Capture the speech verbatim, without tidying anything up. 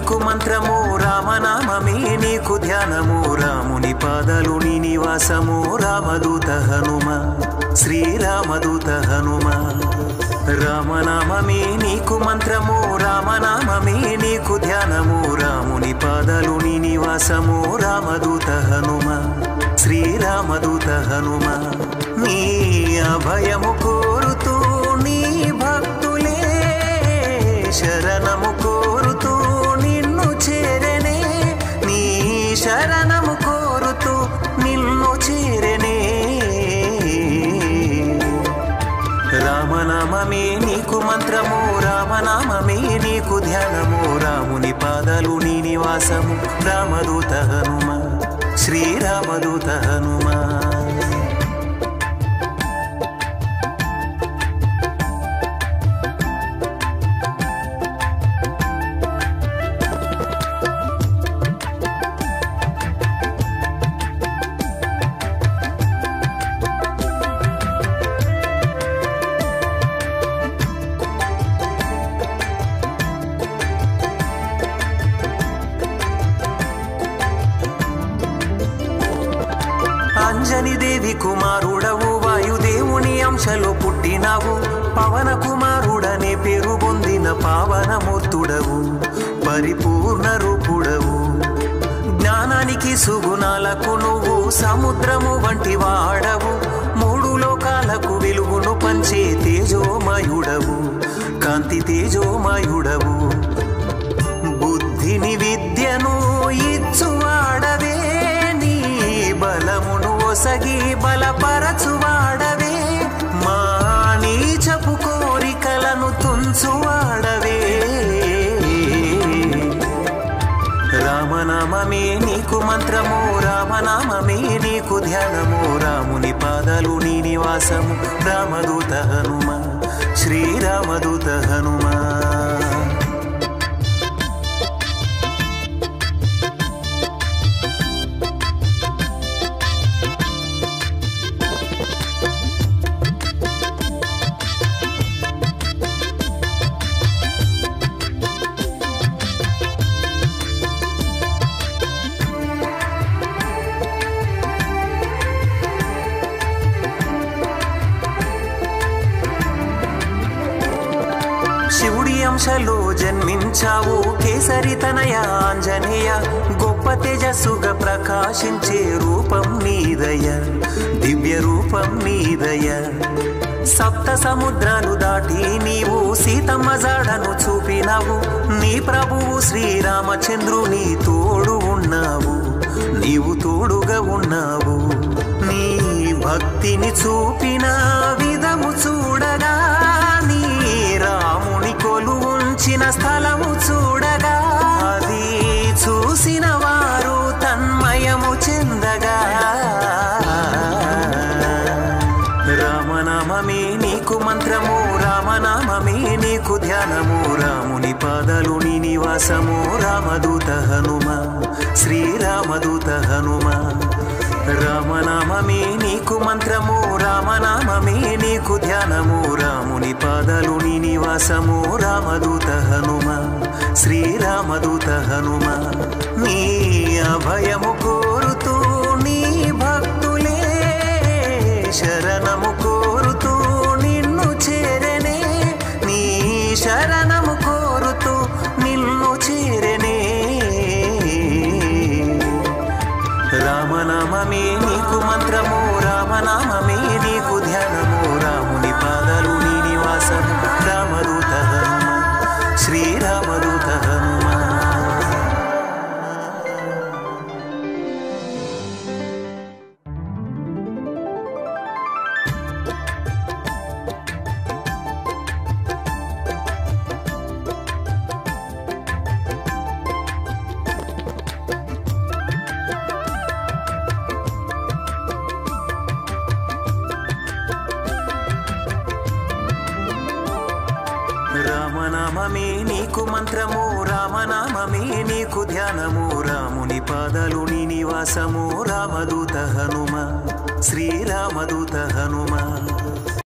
నీకు మంత్రము రామనామమే నీకు ధ్యానము రాముని పాదాలు నీ నివాసము రామదూత హనుమ శ్రీరామదూత హనుమ రామనామమే నీకు మంత్రము రామనామమే నీకు ధ్యానము రాముని పాదాలు నీ నివాసము రామదూత హనుమ శ్రీరామదూత హనుమ నీ అభయము కోరుతూ నీ భక్తులే శరణము కోరుతూ నిన్ను చేరనే నీ శరణము కోరుతూ నిన్ను చేరనే రామనామమే నీకు మంత్రము రామనామమే నీకు ధ్యానము రాముని పాదాలు నీ నివాసము రామదూత హనుమ శ్రీరామదూత హనుమ అంజని దేవి కుమారుడవు వాయుదేవుని అంశలో పుట్టినావు పవన కుమారుడనే పేరు పొందిన పావనమూర్తుడవు పరిపూర్ణ రూపుడవు జ్ఞానానికి సుగుణాలకు నువ్వు సముద్రము వంటి వాడవు మూడు లోకాలకు వెలుగును పంచే తేజోమయుడవు కాంతి తేజోమయుడవు బుద్ధిని విద్యను ఇచ్చువాడవే బలమును ఒసగి బలపరచువాడవే మా నీచపు కోరికలను తుంచువాడవే రామనామమే నీకు మంత్రము రామనామమే నీకు ధ్యానము రాముని పాదాలు నీ నివాసము రామదూత హనుమ శ్రీరామదూత హనుమ శివుడి అంశలో జన్మించావు కేసరి తనయ ఆంజనేయ గొప్ప తేజస్సుగా ప్రకాశించే రూపం నీదయ దివ్య రూపం నీదయ సప్త సముద్రాలు దాటి నీవు సీతమ్మ జాడను చూపినావు నీ ప్రభువు శ్రీరామచంద్రుని తోడు ఉన్నావు నీవు తోడుగా ఉన్నావు నీ భక్తిని చూపిన విధము చూడగా నీ రాముని కొలు ఉంచిన స్థలము చూడగా అది చూసిన వారు తన్మయము చెందగా రామనామమే నీకు మంత్రము రామనామమే నీకు ధ్యానము రాముని పాదాలు నీ నివాసము రామదూత హనుమ శ్రీరామదూత హనుమ రామనామమే నీకు మంత్రము రామనామమే నీకు ధ్యానము రాముని పాదాలు నీ నివాసము రామదూత హనుమ శ్రీరామదూత హనుమ నీ అభయము కోరుతూ నీ భక్తులే శరణము కోరుతూ నిన్ను చేరనే నీ శరణము కోరుతూ నిన్ను చేరనే రామనామమే నీకు మంత్రము రామనామమే నీకు ధ్యానము రాముని పాదాలు నీ నివాసము రామదూత హనుమ శ్రీరామదూత హనుమ రామనామమే నీకు మంత్రము రామనామమే నీకు ధ్యానము రాముని పాదాలు నీ నివాసము రామదూత హనుమ శ్రీరామదూత హనుమ